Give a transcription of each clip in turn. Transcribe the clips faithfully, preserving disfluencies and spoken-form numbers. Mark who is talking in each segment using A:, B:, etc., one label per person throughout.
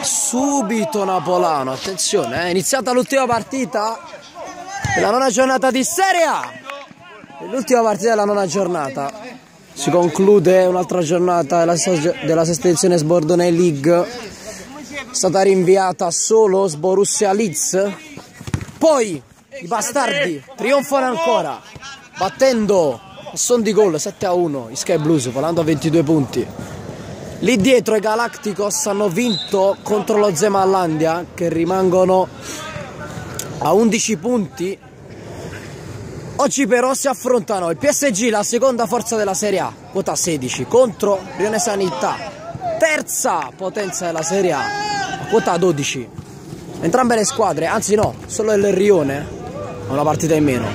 A: subito Napolano, attenzione, è iniziata l'ultima partita della nona giornata di Serie A. L'ultima partita della nona giornata. Si conclude un'altra giornata della, della sesta edizione Sbordone League. È stata rinviata solo Borussia Leeds. Poi i bastardi trionfano ancora, battendo a son di gol sette a uno i Sky Blues, volando a ventidue punti. Lì dietro i Galacticos hanno vinto contro lo Zemallandia, che rimangono a undici punti. Oggi però si affrontano il P S G, la seconda forza della Serie A, quota sedici, contro Rione Sanità, terza potenza della Serie A, quota dodici. Entrambe le squadre, anzi no, solo il Rione ha una partita in meno.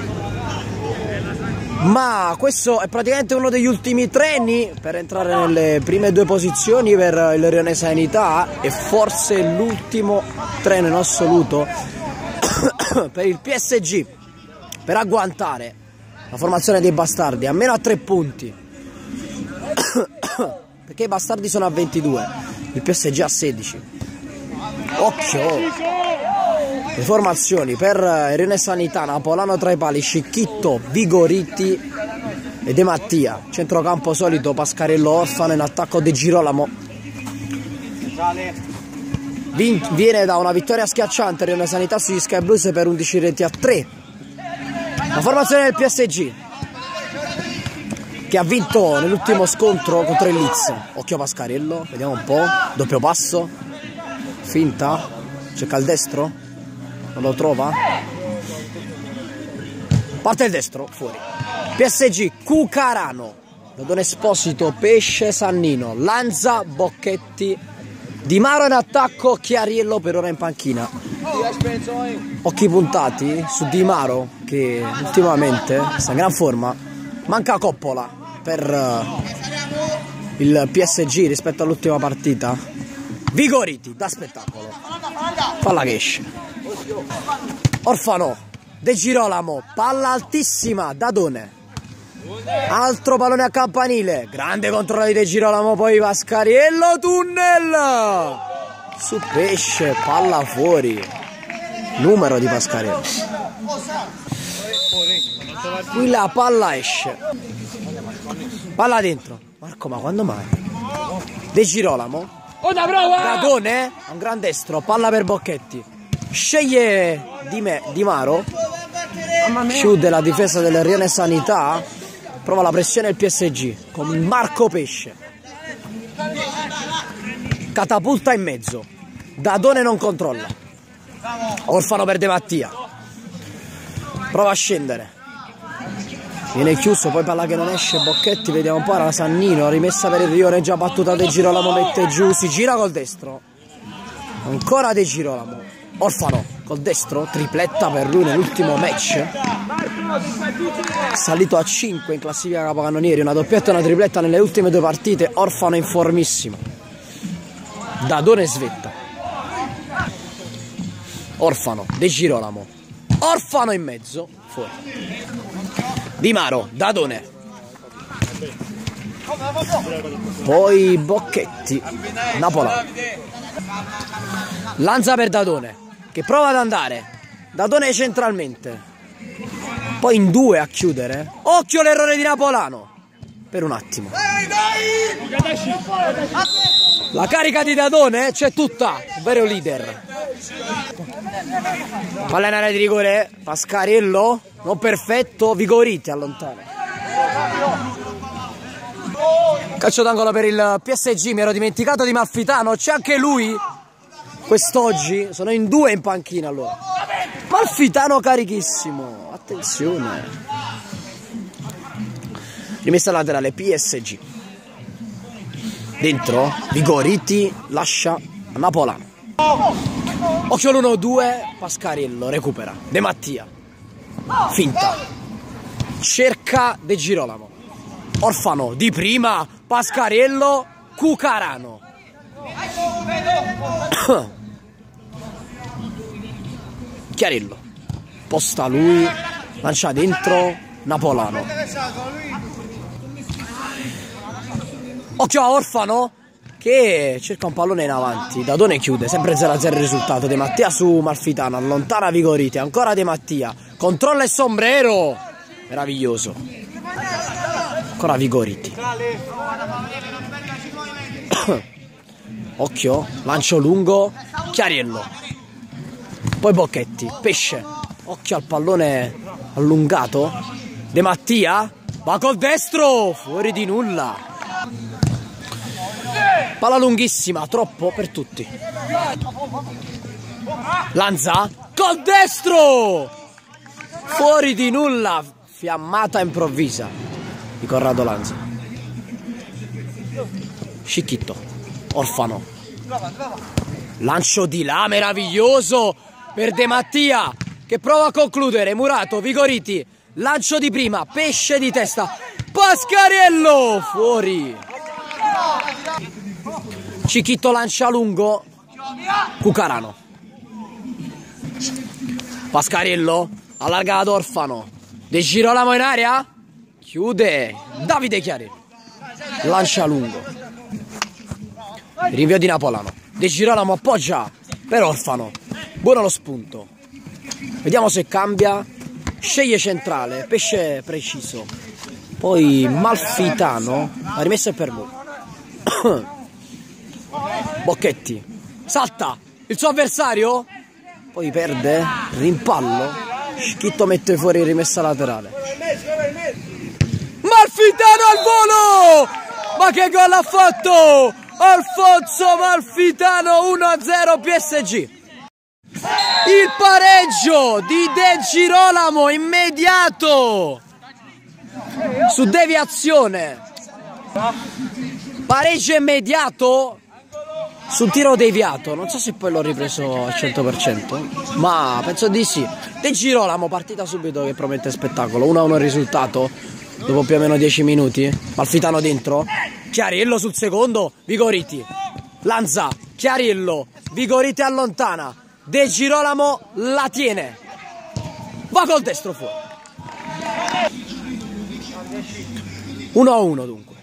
A: Ma questo è praticamente uno degli ultimi treni per entrare nelle prime due posizioni per il Rione Sanità, e forse l'ultimo treno in assoluto per il P S G, per agguantare la formazione dei bastardi, almeno a tre punti, perché i bastardi sono a ventidue, il P S G a sedici. Occhio, le formazioni per Rione Sanità: Napolano tra i pali, Scicchitto, Vigoriti e De Mattia. Centrocampo solito, Pascarello, Orfano, in attacco De Girolamo. Viene da una vittoria schiacciante Rione Sanità sugli Sky Blues per undici reti a tre. La formazione del P S G, che ha vinto nell'ultimo scontro contro il Leeds. Occhio Pascarello, vediamo un po', doppio passo, finta, cerca il destro, non lo trova, parte il destro, fuori. P S G, Cucarano, Dodone Esposito, Pesce, Sannino, Lanza, Bocchetti, Di Maro in attacco, Chiariello per ora in panchina. Occhi puntati su Di Maro, che ultimamente sta in gran forma. Manca Coppola per uh, il P S G rispetto all'ultima partita. Vigoriti, da spettacolo, palla che esce. Orfano, De Girolamo, palla altissima, Dadone, altro pallone a campanile, grande controllo di De Girolamo, poi Pascariello, tunnel su Pesce, palla fuori, numero di Pascariello. Qui la palla esce, palla dentro. Marco, ma quando mai? De Girolamo, Dadone, un gran destro, palla per Bocchetti, sceglie Di, me, Di Maro, chiude la difesa del Rione Sanità, prova la pressione il P S G con Marco Pesce, catapulta in mezzo, Dadone non controlla, Orfano per De Mattia, prova a scendere, viene chiuso, poi palla che non esce, Bocchetti, vediamo un po', era Sannino, rimessa per il Rione, già battuta De Girolamo, mette giù, si gira col destro, ancora De Girolamo, Orfano col destro, tripletta per lui nell'ultimo match, salito a cinque in classifica capocannonieri, una doppietta e una tripletta nelle ultime due partite. Orfano in formissimo, Dadone svetta, Orfano, De Girolamo, Orfano in mezzo, fuori, Di Maro, Dadone, poi Bocchetti, Napolano, Lanza per Dadone, che prova ad andare, Dadone centralmente, poi in due a chiudere. Occhio l'errore di Napolano per un attimo, la carica di Dadone c'è tutta, vero leader. Palla in area di rigore, Pascariello non perfetto, Vigoriti allontana. Calcio d'angolo per il P S G, mi ero dimenticato di Malfitano, c'è anche lui quest'oggi, sono in due in panchina allora. Malfitano carichissimo, attenzione. Rimessa laterale P S G, dentro Vigoriti lascia a Napolano. Occhio l'uno due, Pascariello recupera, De Mattia, finta, cerca De Girolamo, Orfano di prima, Pascariello, Cucarano, Chiarillo, posta lui, lancia dentro, Napolano. Occhio a Orfano, che cerca un pallone in avanti. Dadone chiude, sempre zero a zero il risultato. De Mattia su Malfitano, allontana Vigoriti, ancora De Mattia, controlla il sombrero, meraviglioso. Ancora Vigoriti. Occhio, lancio lungo, Chiariello, poi Bocchetti, Pesce, occhio al pallone allungato. De Mattia va col destro, fuori di nulla. Palla lunghissima, troppo per tutti. Lanza col destro, fuori di nulla. Fiammata improvvisa di Corrado Lanza. Scicchitto, Orfano, lancio di là meraviglioso per De Mattia che prova a concludere. Murato, Vigoriti, lancio di prima, Pesce di testa, Pascariello fuori. Cicchitto lancia lungo, Cucarano, Pascariello allarga ad Orfano, De Girolamo in area, chiude Davide Chiariello, lancia lungo, rinvio di Napolano, De Girolamo appoggia per Orfano, buono lo spunto, vediamo se cambia, sceglie centrale, Pesce preciso, poi Malfitano, la rimessa è per lui. Bocchetti salta il suo avversario, poi perde, rimpallo, Schitto mette fuori rimessa laterale. Malfitano al volo, ma che gol ha fatto Alfonso Malfitano, uno a zero P S G. Il pareggio di De Girolamo immediato su deviazione, pareggio immediato sul tiro deviato. Non so se poi l'ho ripreso al cento per cento, ma penso di sì. De Girolamo, partita subito che promette spettacolo. uno a uno il risultato dopo più o meno dieci minuti. Malfitano dentro, Chiariello sul secondo, Vigoriti, Lanza, Chiariello, Vigoriti allontana, De Girolamo la tiene, va col destro fuori. uno a uno dunque.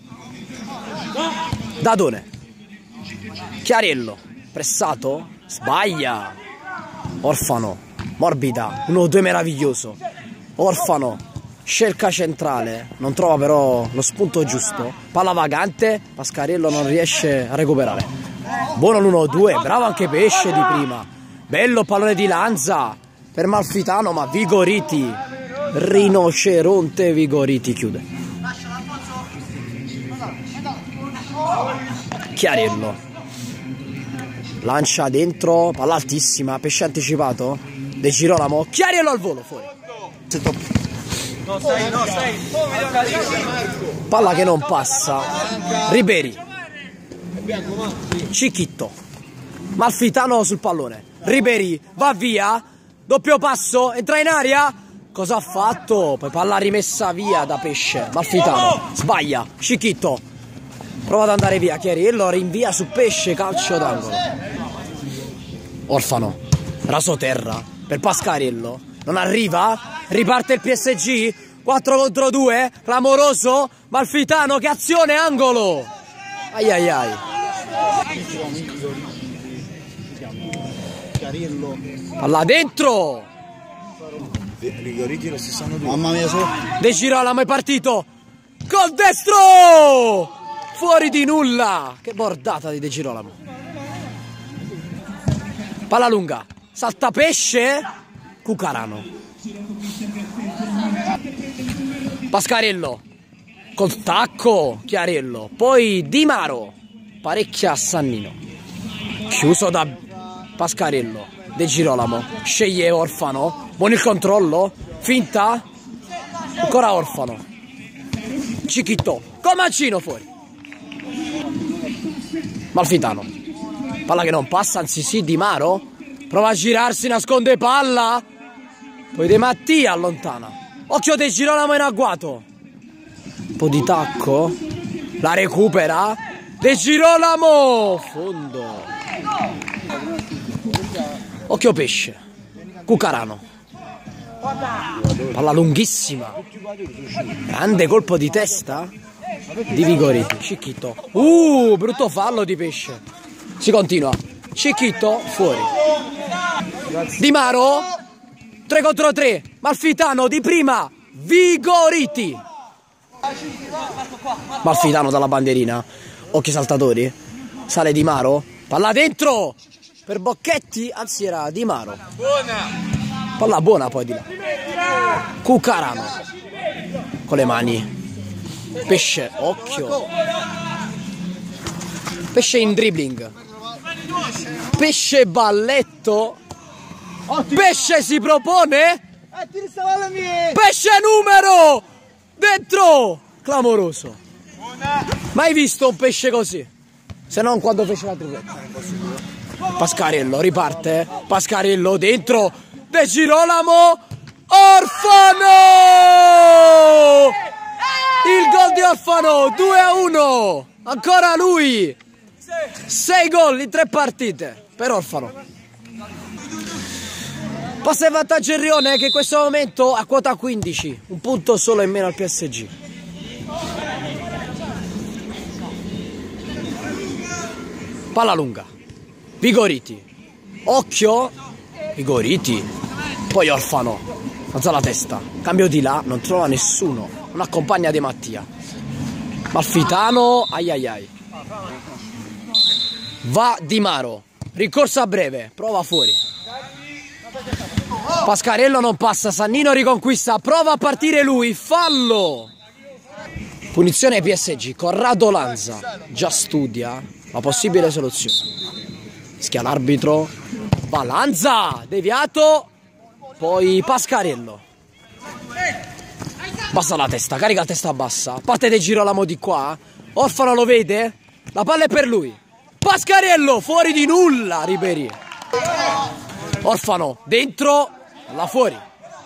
A: Dadone, Chiariello, pressato, sbaglia, Orfano, morbida, uno a due meraviglioso, Orfano, cerca centrale, non trova però lo spunto giusto, palla vagante, Pascariello non riesce a recuperare, buono l'uno a due, bravo anche Pesce di prima, bello pallone di Lanza per Malfitano, ma Vigoriti, rinoceronte Vigoriti chiude. Chiariello lancia dentro, palla altissima, Pesce anticipato, De Girolamo, Chiariello al volo fuori.
B: No, stai, no, stai.
A: Palla che non passa, Riberi, Cicchitto, Malfitano sul pallone, Riberi va via, doppio passo, entra in aria, cosa ha fatto? Poi palla rimessa via da Pesce, Malfitano sbaglia, Cicchitto prova ad andare via, Chiariello rinvia su Pesce, calcio d'angolo. Orfano, rasoterra per Pascariello, non arriva, riparte il P S G, quattro contro due, clamoroso, Malfitano, che azione, angolo, ai ai ai. Palla dentro,
B: mamma mia,
A: De Girolamo è partito, col destro, fuori di nulla, che bordata di De Girolamo. Palla lunga, salta Pesce, Cucarano, Pascariello col tacco, Chiariello, poi Di Maro parecchia a Sannino, chiuso da Pascariello, De Girolamo sceglie Orfano, buono il controllo, finta, ancora Orfano, Cicchitto col mancino fuori. Malfitano, palla che non passa, anzi sì, Di Maro prova a girarsi, nasconde palla, poi De Mattia allontana, occhio De Girolamo in agguato, un po' di tacco, la recupera, De Girolamo, fondo, occhio Pesce, Cucarano, palla lunghissima, grande colpo di testa, di Vigoriti. Cicchito. Uh, brutto fallo di Pesce. Si continua. Cicchito fuori. Di Maro. tre contro tre. Malfitano di prima. Vigoriti. Malfitano dalla bandierina. Occhi saltatori. Sale Di Maro. Palla dentro. Per Bocchetti. Anzi era Di Maro. Palla buona poi di là. Cucarano. Con le mani. Pesce. Occhio. Pesce in dribbling. Pesce balletto. Pesce si propone. Pesce numero. Dentro. Clamoroso. Mai visto un pesce così? Se non quando fece la tripletta. Pascarello riparte. Pascarello dentro. De Girolamo. Orfano. Il gol di Orfano. due a uno. Ancora lui. sei gol in tre partite per Orfano. Passa in vantaggio il Rione che in questo momento ha quota quindici, un punto solo in meno al P S G. Palla lunga. Vigoriti. Occhio. Vigoriti. Poi Orfano. Alza la testa. Cambio di là, non trova nessuno. Non accompagna De Mattia. Malfitano. Ai ai ai. Va Di Maro. Ricorsa breve. Prova fuori. Pascarello non passa. Sannino riconquista. Prova a partire lui. Fallo. Punizione P S G. Corrado Lanza già studia la possibile soluzione. Schia l'arbitro. Va Lanza. Deviato. Poi Pascarello. Bassa la testa. Carica la testa bassa. Parte De Girolamo di qua. Orfano lo vede. La palla è per lui. Pascarello. Fuori di nulla. Ribéry. Orfano. Dentro. Là fuori.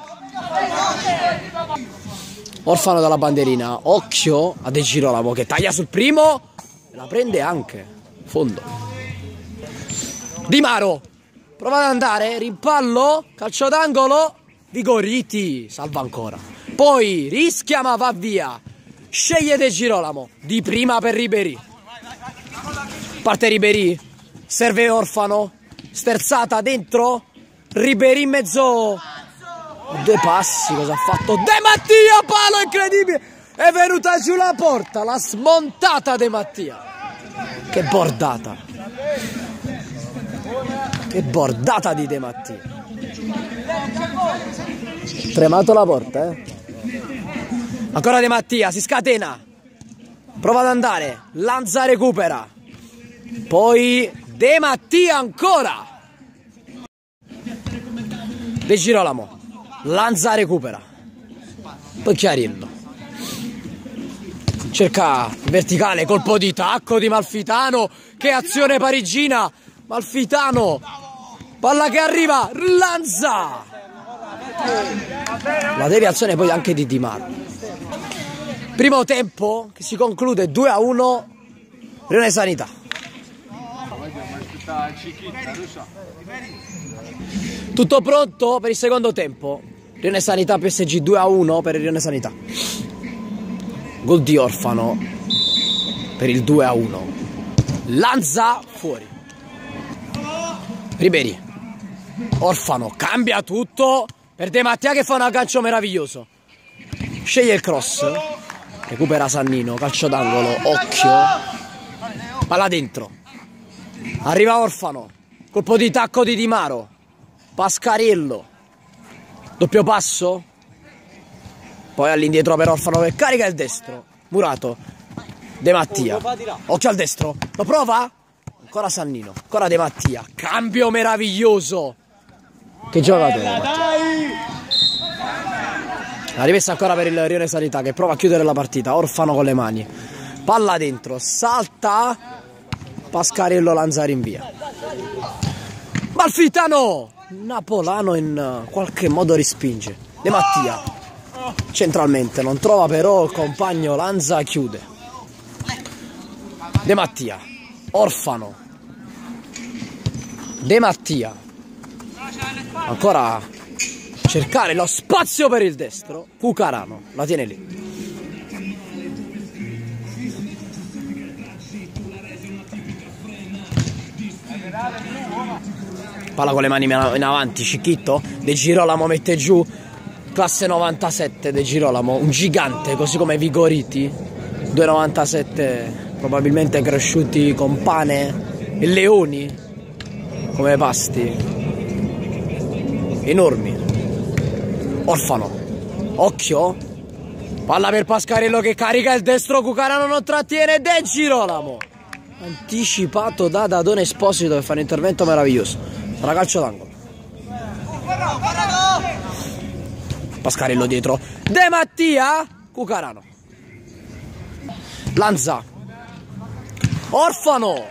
A: Orfano dalla bandierina. Occhio a De Girolamo che taglia sul primo. E la prende anche. Fondo. Di Maro. Prova ad andare. Rimpallo. Calcio d'angolo. Vigoriti. Salva ancora. Poi rischia ma va via. Sceglie De Girolamo. Di prima per Ribéry. Parte Ribéry. Serve Orfano. Sterzata dentro. Ribéry in mezzo. Due passi, cosa ha fatto? De Mattia, palo incredibile. È venuta giù la porta. L'ha smontata De Mattia. Che bordata. Che bordata di De Mattia. Tremato la porta, eh. Ancora De Mattia, si scatena. Prova ad andare. Lanza recupera. Poi De Mattia ancora. De Girolamo. Lanza recupera. Poi Chiarillo. Cerca verticale, colpo di tacco di Malfitano. Che azione parigina. Malfitano. Palla che arriva. Lanza. La deviazione poi anche di Di Maro. Primo tempo che si conclude due a uno. Rione Sanità. Tutto pronto per il secondo tempo. Rione Sanità P S G due a uno per il Rione Sanità. Gol di Orfano per il due a uno. Lanza fuori. Ribéry. Orfano cambia tutto per De Mattia che fa un aggancio meraviglioso. Sceglie il cross. Recupera Sannino. Calcio d'angolo. Occhio. Palla dentro. Arriva Orfano. Colpo di tacco di Di Maro. Pascarello. Doppio passo. Poi all'indietro per Orfano che carica il destro. Murato. De Mattia. Occhio al destro. Lo prova? Ancora Sannino. Ancora De Mattia. Cambio meraviglioso. Che giocatore. La rimessa ancora per il Rione Sanità che prova a chiudere la partita. Orfano con le mani. Palla dentro. Salta. Pascarello Lanza rinvia. Malfitano. Napolano in qualche modo respinge. De Mattia centralmente non trova però il compagno. Lanza chiude. De Mattia. Orfano. De Mattia. Ancora cercare lo spazio per il destro. Cucarano la tiene lì. Palla con le mani in avanti, Cicchitto, De Girolamo mette giù, classe novantasette De Girolamo, un gigante, così come Vigoriti, due novantasette probabilmente cresciuti con pane e leoni come pasti, enormi. Orfano, occhio, palla per Pascarello che carica il destro, Cucarano non trattiene, De Girolamo anticipato da Dadone Esposito che fa un intervento meraviglioso. Sarà calcio d'angolo. Pascarello dietro, De Mattia, Cucarano, Lanza, Orfano,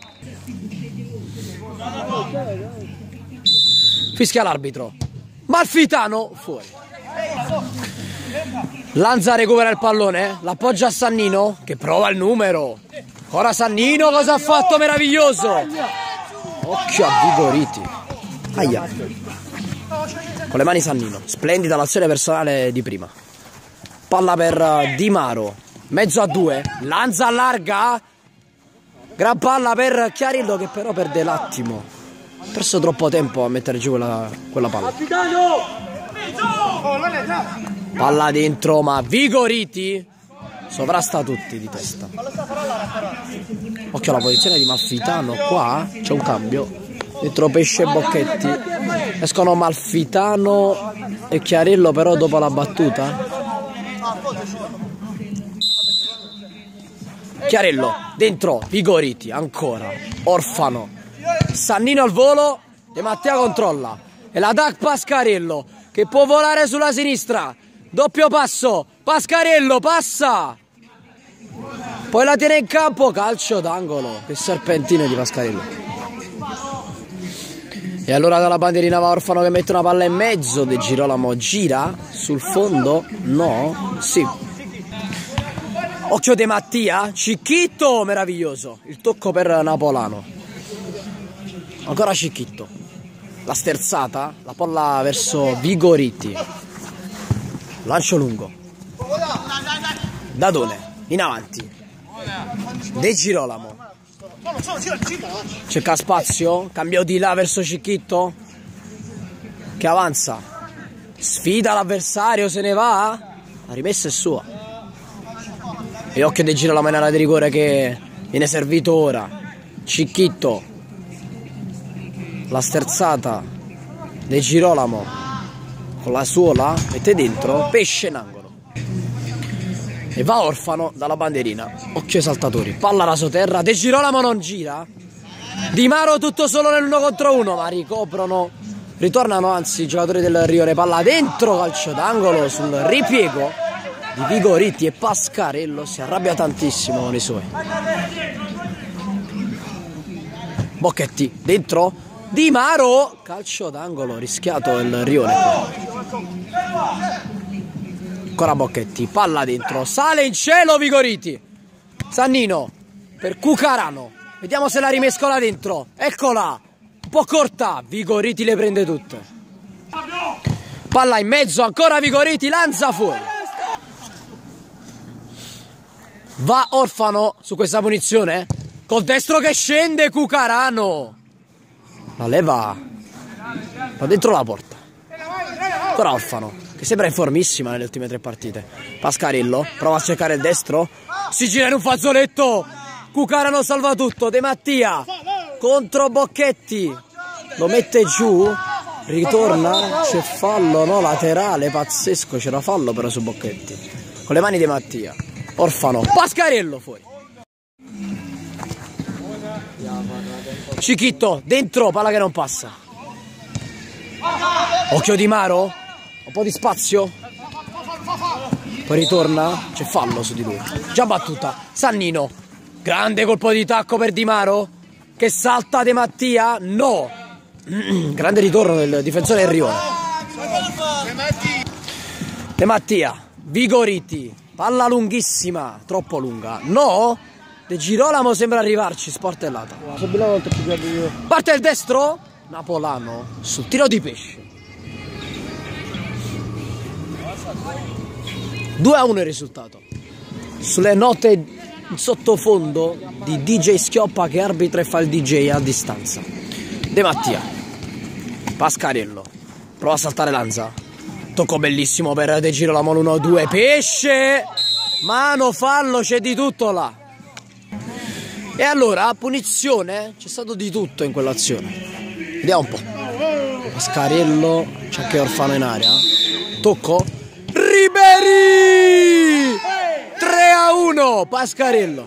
A: fischia l'arbitro, Malfitano fuori. Lanza recupera il pallone, l'appoggia a Sannino che prova il numero. Ora Sannino, cosa ha fatto meraviglioso. Occhio a Vigoriti. Aia. Con le mani Sannino. Splendida l'azione personale di prima. Palla per Di Maro. Mezzo a due. Lanza allarga. Gran palla per Chiarillo che però perde l'attimo. Ha perso troppo tempo a mettere giù quella, quella palla. Palla dentro ma Vigoriti sovrasta tutti di testa. Occhio alla posizione di Malfitano. Qua c'è un cambio. Dentro Pesce e Bocchetti. Escono Malfitano e Chiarillo però dopo la battuta. Chiarillo dentro Vigoriti ancora. Orfano. Sannino al volo. De Mattia controlla. E la Dac Pascarello che può volare sulla sinistra. Doppio passo. Pascarello passa. Poi la tiene in campo, calcio d'angolo. Che serpentino di Pascarello. E allora dalla bandierina va Orfano che mette una palla in mezzo. De Girolamo gira sul fondo. No, sì. Occhio De Mattia, Cicchitto, meraviglioso. Il tocco per Napolano. Ancora Cicchitto. La sterzata, la palla verso Vigoriti. Lancio lungo. Dadone, in avanti. De Girolamo. Cerca spazio, cambio di là verso Cicchitto che avanza. Sfida l'avversario, se ne va. La rimessa è sua. E occhio De Girolamo in area di rigore che viene servito ora. Cicchitto. La sterzata. De Girolamo con la suola mette dentro, Pesce in angolo. E va Orfano dalla bandierina. Occhio ai saltatori. Palla rasoterra. De Girolamo non gira. Di Maro tutto solo nell'uno contro uno. Ma ricoprono. Ritornano anzi i giocatori del Rione. Palla dentro. Calcio d'angolo sul ripiego di Vigoriti. E Pascarello si arrabbia tantissimo con i suoi. Bocchetti dentro. Di Maro. Calcio d'angolo. Rischiato il Rione. Ancora Bocchetti, palla dentro, sale in cielo Vigoriti. Sannino per Cucarano. Vediamo se la rimescola dentro. Eccola, un po' corta. Vigoriti le prende tutte. Palla in mezzo, ancora Vigoriti, lanza fuori. Va Orfano su questa punizione. Col destro che scende Cucarano. La leva da dentro la porta. Ancora Orfano che sembra in formissima nelle ultime tre partite. Pascarello prova a cercare il destro. Si gira in un fazzoletto. Cucarano salva tutto. De Mattia contro Bocchetti. Lo mette giù. Ritorna. C'è fallo, no? Laterale, pazzesco. C'era fallo però su Bocchetti. Con le mani De Mattia. Orfano. Pascarello fuori. Cicchitto dentro, palla che non passa. Occhio Di Maro. Un po' di spazio. Poi ritorna. C'è fallo su di lui. Già battuta. Sannino. Grande colpo di tacco per Di Maro. Che salta De Mattia. No. Grande ritorno del difensore del Rione. De Mattia. Vigoriti. Palla lunghissima. Troppo lunga. No. De Girolamo sembra arrivarci. Sportellata. Parte il destro. Napolano. Sul tiro di Pesce. due a uno il risultato. Sulle note in sottofondo di D J Schioppa che arbitra e fa il D J a distanza. De Mattia, Pascarello, prova a saltare Lanza, tocco bellissimo per De Girolamo, l'uno due, pesce, mano, fallo, c'è di tutto là. E allora, a punizione, c'è stato di tutto in quell'azione. Vediamo un po'. Pascarello, c'è anche Orfano in area, tocco, Ribéry, tre a uno, Pascarello.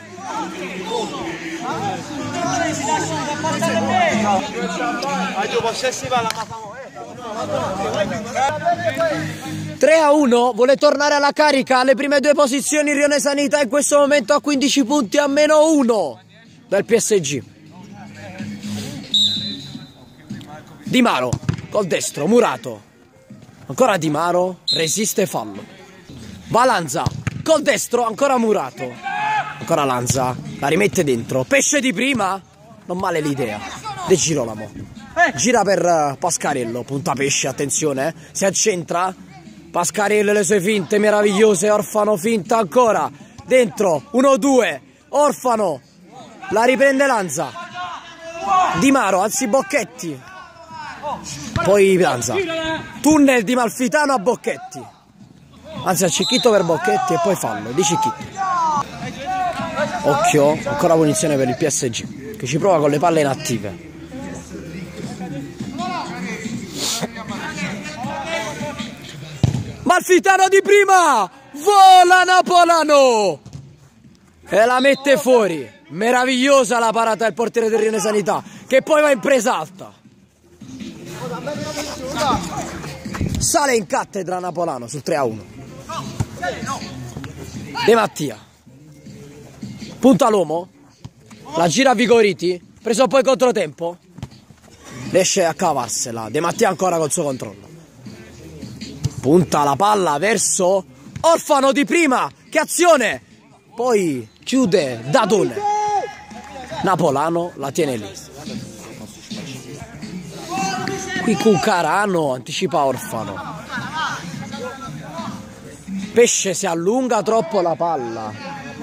A: tre a uno, vuole tornare alla carica, alle prime due posizioni Rione Sanità in questo momento a quindici punti a meno uno dal P S G. Di Maro, col destro, Murato, ancora Di Maro, resiste, fallo. Va Lanza, col destro, ancora Murato, ancora Lanza, la rimette dentro, pesce di prima, non male l'idea. De Girolamo, gira per Pascarello, punta pesce, attenzione, eh. Si accentra, Pascarello e le sue finte meravigliose, Orfano finta ancora, dentro, uno due, Orfano, la riprende Lanza, Di Maro, anzi Bocchetti, poi Lanza, tunnel di Malfitano a Bocchetti, anzi a Cicchitto per Bocchetti e poi fallo di Cicchitto. Occhio, ancora punizione per il P S G che ci prova con le palle inattive. Malfitano di prima, vola Napolano e la mette fuori. Meravigliosa la parata del portiere del Rione Sanità, che poi va in presa alta. Sale in cattedra Napolano sul tre a uno. De Mattia, punta l'uomo, la gira a Vigoriti, preso poi controtempo, riesce a cavarsela. De Mattia ancora col suo controllo, punta la palla verso Orfano di prima, che azione, poi chiude Dadone, Napolano la tiene lì. Qui Cucarano anticipa Orfano, pesce si allunga troppo la palla,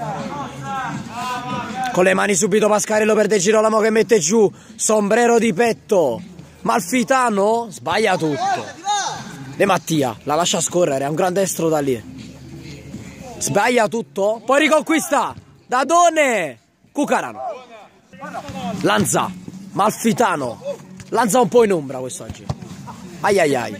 A: con le mani subito Pascarello per De Girolamo che mette giù, sombrero di petto, Malfitano sbaglia tutto. De Mattia la lascia scorrere, è un gran destro da lì, sbaglia tutto, poi riconquista Dadone, Cucarano, Lanza, Malfitano, Lanza un po' in ombra quest'oggi, ai ai ai.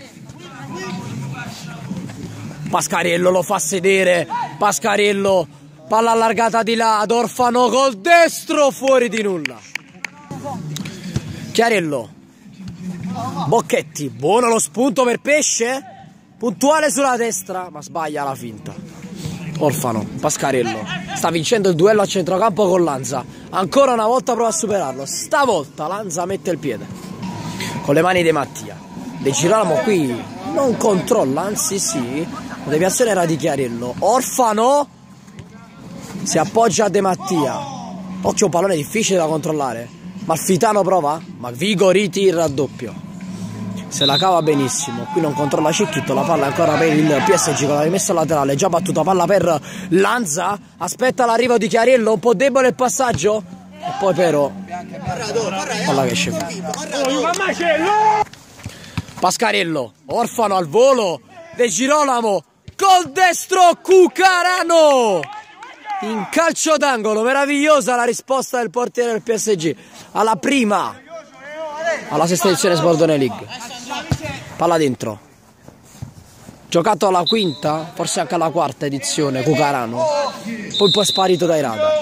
A: Pascarello lo fa sedere, Pascarello, palla allargata di là ad Orfano col destro, fuori di nulla. Chiarello, Bocchetti, buono lo spunto per pesce, puntuale sulla destra ma sbaglia la finta. Orfano, Pascarello sta vincendo il duello a centrocampo con Lanza, ancora una volta prova a superarlo, stavolta Lanza mette il piede con le mani De Mattia. De Girolamo qui non controlla, anzi sì, la deviazione era di Chiarello. Orfano si appoggia a De Mattia, occhio, un pallone difficile da controllare. Malfitano prova, ma Vigoriti il raddoppio, se la cava benissimo. Qui non controlla Cicchitto, la palla ancora per il P S G con la rimessa laterale, già battuta palla per Lanza, aspetta l'arrivo di Chiarello, un po' debole il passaggio e poi però palla che esce fuori. Pascarello, Orfano al volo, De Girolamo col destro, Cucarano in calcio d'angolo. Meravigliosa la risposta del portiere del P S G alla prima, alla sesta edizione Sbordone League. Palla dentro, giocato alla quinta, forse anche alla quarta edizione, Cucarano, poi un po' sparito dai radar.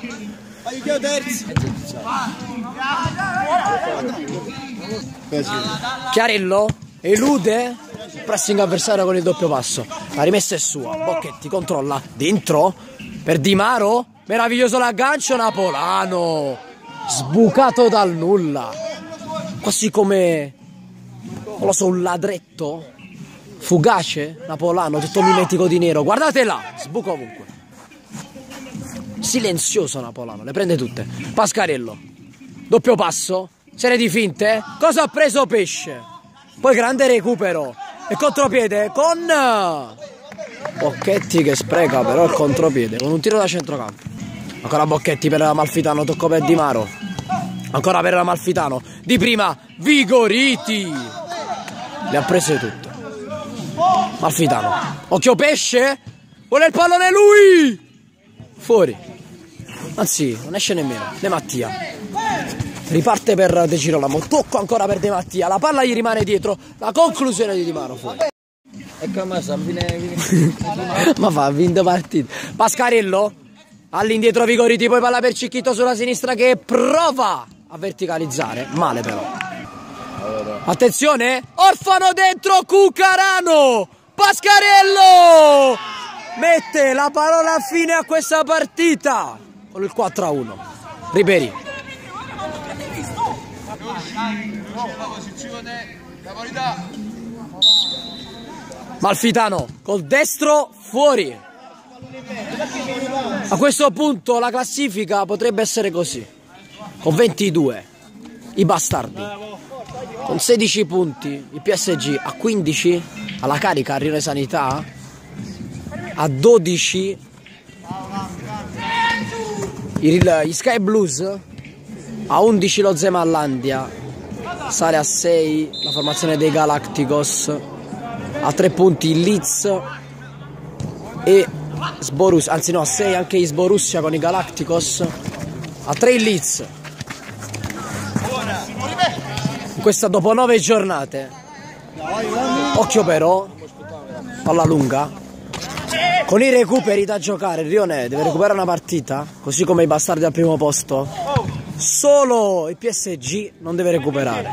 A: Chiarello elude il pressing avversario con il doppio passo, la rimessa è sua, Bocchetti controlla, dentro per Di Maro, meraviglioso l'aggancio, Napolano sbucato dal nulla, quasi come, non lo so, un ladretto fugace. Napolano tutto mimetico di nero, guardate là, sbuca ovunque, silenzioso Napolano, le prende tutte. Pascarello, doppio passo, serie di finte, cosa ha preso pesce, poi grande recupero e contropiede con Bocchetti che spreca però il contropiede con un tiro da centrocampo. Ancora Bocchetti per Malfitano, tocco per Di Maro, Ancora per l'Amalfitano. Di prima Vigoriti. Le ha prese tutte. Malfitano. Occhio pesce. Vuole il pallone lui. Fuori. Anzi, non esce nemmeno. De Mattia. Riparte per De Girolamo. Tocco ancora per De Mattia. La palla gli rimane dietro. La conclusione di Di Maro. Fuori.
B: Ecco, ma sa,
A: Ma fa, ha vinto partita. Pascarello. All'indietro Vigoriti. Poi palla per Cicchito sulla sinistra che prova a verticalizzare. Male però. Attenzione. Orfano dentro Cucarano. Pascarello. Mette la parola a fine a questa partita. Con il quattro a uno. Ribéry. Malfitano col destro fuori. A questo punto la classifica potrebbe essere così, con ventidue i bastardi, con sedici punti il P S G, a quindici alla carica Rione Sanità, a dodici gli Sky Blues, a undici lo Zemallandia, sale a sei la formazione dei Galacticos, a tre punti il Leeds e Sborussia, anzi no, a sei anche gli Sborussia con i Galacticos, a tre il Leeds. Questa dopo nove giornate. Occhio però, palla lunga, con i recuperi da giocare. Il Rione deve recuperare una partita, così come i bastardi al primo posto. Solo il P S G non deve recuperare.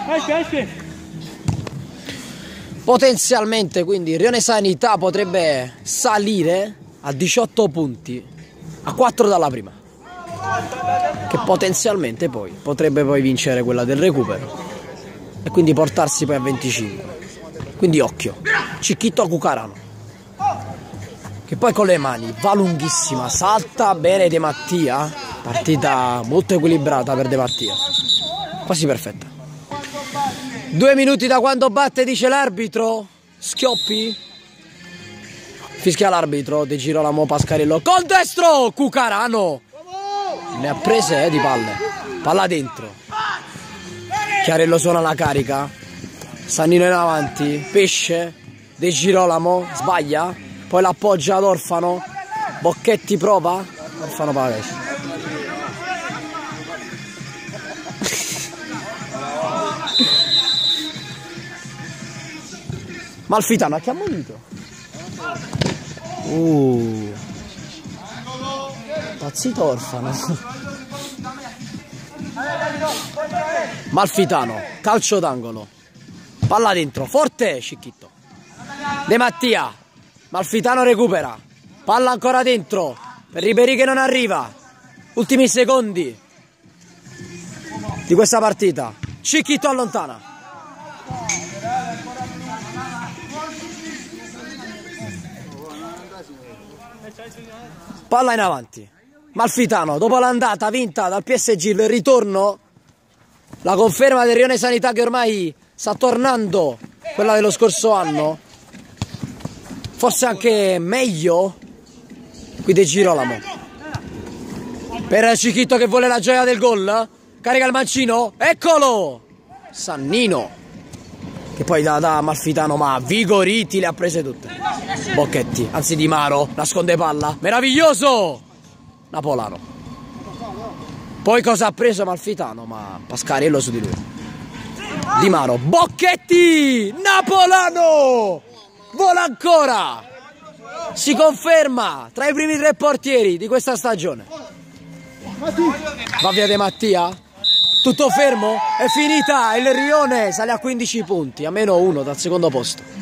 A: Potenzialmente quindi Rione Sanità potrebbe salire a diciotto punti, a quattro dalla prima, che potenzialmente poi potrebbe poi vincere quella del recupero e quindi portarsi poi a venticinque. Quindi occhio, Cicchito Cucarano, che poi con le mani va lunghissima, salta bene De Mattia, partita molto equilibrata per De Mattia, quasi perfetta. Due minuti da quando batte, dice l'arbitro. Schioppi. Fischia l'arbitro. De Girolamo, Pascarello col destro. Cucarano ne ha prese eh, di palle. Palla dentro. Chiarello suona la carica. Sannino in avanti. Pesce. De Girolamo sbaglia. Poi l'appoggia ad Orfano. Bocchetti prova. Orfano palese. Malfitano a che ha ammonito? Uh. Pazzito Orfano. Malfitano, calcio d'angolo. Palla dentro, forte Cicchito. De Mattia. Malfitano recupera. Palla ancora dentro. Per Ribéry che non arriva. Ultimi secondi di questa partita. Cicchito allontana. Palla in avanti. Malfitano, dopo l'andata vinta dal P S G, il ritorno, la conferma del Rione Sanità che ormai sta tornando quella dello scorso anno, forse anche meglio. Qui De Girolamo per Cicchito che vuole la gioia del gol, carica il mancino, eccolo Sannino che poi da, da Malfitano, ma Vigoriti le ha prese tutte. Bocchetti, anzi Di Maro, nasconde palla, meraviglioso Napolano. Poi cosa ha preso Malfitano? Ma Pascarello su di lui. Di Maro, Bocchetti, Napolano vola ancora, si conferma tra i primi tre portieri di questa stagione. Va via De Mattia, tutto fermo, è finita, il Rione sale a quindici punti, a meno uno dal secondo posto.